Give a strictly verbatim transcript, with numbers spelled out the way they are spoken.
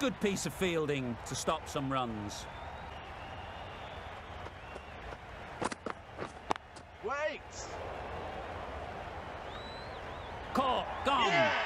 Good piece of fielding to stop some runs. Wait! Caught, gone. Yeah!